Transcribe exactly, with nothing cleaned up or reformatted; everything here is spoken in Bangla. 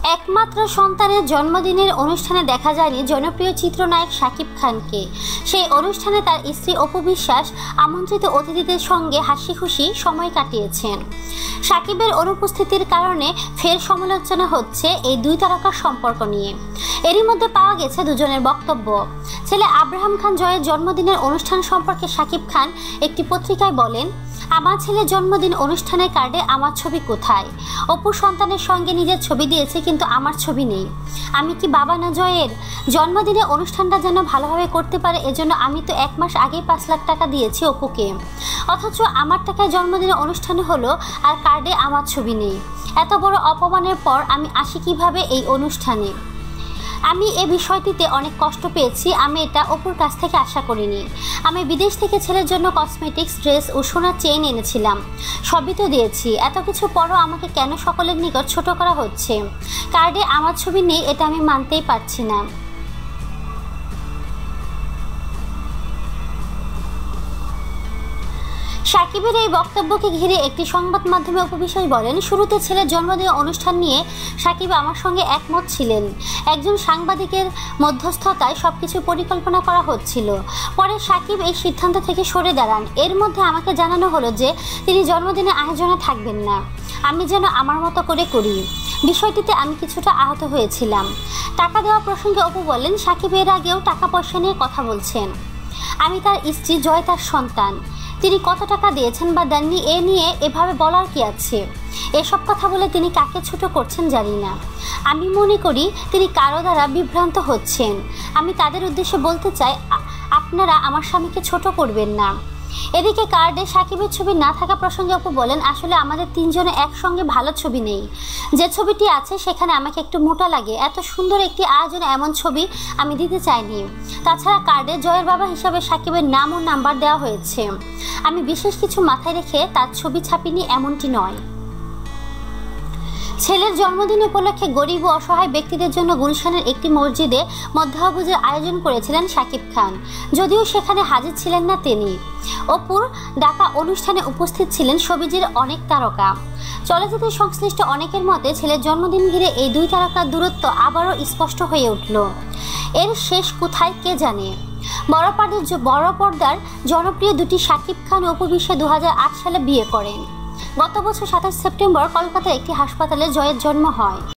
একমাত্র সন্তানের জন্মদিনের অনুষ্ঠানে দেখা যায়নি জনপ্রিয় চিত্রনায়ক শাকিব খানকে। সেই অনুষ্ঠানে তার স্ত্রী অপু বিশ্বাস আমন্ত্রিত অতিথিদের সঙ্গে হাসি খুশি সময় কাটিয়েছেন। শাকিবের অনুপস্থিতির কারণে ফের সমালোচনা হচ্ছে এই দুই তারকার সম্পর্ক নিয়ে। এরই মধ্যে পাওয়া গেছে দুজনের বক্তব্য। ছেলে আব্রাহাম খান জয়ের জন্মদিনের অনুষ্ঠান সম্পর্কে শাকিব খান একটি পত্রিকায় বলেন, আমার ছেলের জন্মদিন অনুষ্ঠানের কার্ডে আমার ছবি কোথায়? অপু সন্তানের সঙ্গে নিজের ছবি দিয়েছে, কিন্তু আমার ছবি নেই। আমি কি বাবা না জয়ের? জন্মদিনে অনুষ্ঠানটা যেন ভালোভাবে করতে পারে, এজন্য আমি তো এক মাস আগেই পাঁচ লাখ টাকা দিয়েছি অপুকে, অথচ আমার টাকায় জন্মদিনে অনুষ্ঠানে হলো আর কার্ডে আমার ছবি নেই। এত বড় অপমানের পর আমি আসি কিভাবে এই অনুষ্ঠানে? আমি এ বিষয়টিতে অনেক কষ্ট পেয়েছি। আমি এটা অপুর কাছ থেকে আশা করিনি। আমি বিদেশ থেকে ছেলের জন্য কসমেটিক্স, ড্রেস ও সোনার চেইন এনেছিলাম, সবই তো দিয়েছি। এত কিছু পরও আমাকে কেন সকলের নিকট ছোট করা হচ্ছে? কার্ডে আমার ছবি নেই, এটা আমি মানতেই পারছি না। শাকিবের এই বক্তব্যকে ঘিরে একটি সংবাদ মাধ্যমে অপু বিশ্বাস বলেন, শুরুতে ছেলের জন্মদিন অনুষ্ঠান নিয়ে শাকিব আমার সঙ্গে একমত ছিলেন। একজন সাংবাদিকের মধ্যস্থতায় সবকিছু পরিকল্পনা করা হচ্ছিল। পরে শাকিব এই সিদ্ধান্ত থেকে সরে দাঁড়ান। এর মধ্যে আমাকে জানানো হলো যে তিনি জন্মদিনে আয়োজনে থাকবেন না। আমি যেন আমার মতো করে করি। বিষয়টিতে আমি কিছুটা আহত হয়েছিলাম। টাকা দেওয়া প্রসঙ্গে অপু বলেন, শাকিব এর আগেও টাকা পয়সা নিয়ে কথা বলছেন। আমি তার স্ত্রী, জয় তার সন্তান। তিনি কত টাকা দিয়েছেন বা দেননি এ নিয়ে এভাবে বলার কি আছে? এসব কথা বলে তিনি কাকে ছোট করছেন জানি না। আমি মনে করি তিনি কারো দ্বারা বিভ্রান্ত হচ্ছেন। আমি তাদের উদ্দেশ্যে বলতে চাই, আপনারা আমার স্বামীকে ছোট করবেন না। এদিকে কার্ডে শাকিবের ছবি না থাকা প্রসঙ্গে অপু বলেন, আসলে আমাদের তিনজনে একসঙ্গে ভালো ছবি নেই। যে ছবিটি আছে সেখানে আমাকে একটু মোটা লাগে। এত সুন্দর একটি আয়োজনে এমন ছবি আমি দিতে চাইনি। তাছাড়া কার্ডে জয়ের বাবা হিসাবে শাকিবের নাম ও নাম্বার দেওয়া হয়েছে। আমি বিশেষ কিছু মাথায় রেখে তার ছবি ছাপিনি, এমনটি নয়। ছেলের জন্মদিন উপলক্ষে গরিব ও অসহায় ব্যক্তিদের জন্য গুলশানের একটি মসজিদে মধ্যাহ্নভোজের আয়োজন করেছিলেন শাকিব খান, যদিও সেখানে হাজির ছিলেন না তিনি। অপুর ডাকা অনুষ্ঠানে উপস্থিত ছিলেন শোবিজের অনেক তারকা। চলচ্চিত্র সংশ্লিষ্ট অনেকের মতে ছেলের জন্মদিন ঘিরে এই দুই তারকার দূরত্ব আবারও স্পষ্ট হয়ে উঠল। এর শেষ কোথায় কে জানে? বড় পর্দার বড় পর্দার জনপ্রিয় দুটি শাকিব খান ও অপু বিশ্বাস দু হাজার আট সালে বিয়ে করেন। গত বছর সাতাশ সেপ্টেম্বর কলকাতার একটি হাসপাতালে জয়ের জন্ম হয়।